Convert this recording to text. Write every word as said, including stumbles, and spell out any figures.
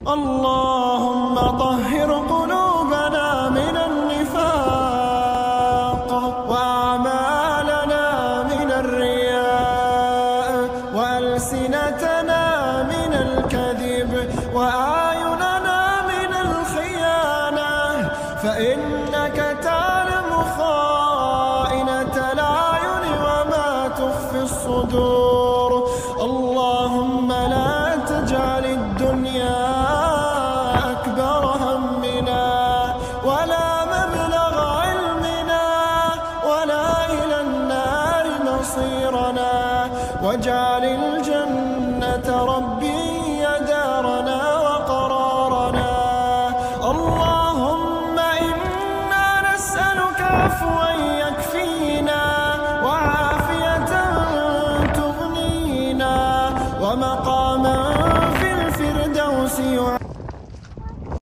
اللهم طهر قلوبنا من النفاق وأعمالنا من الرياء وألسنتنا من الكذب وأعيننا من الخيانة، فإنك تعلم خائنة الأعين وما تخفي الصدور. اللهم لا تجعل الدنيا أكبر همنا ولا مبلغ علمنا ولا إلى النار مصيرنا، واجعل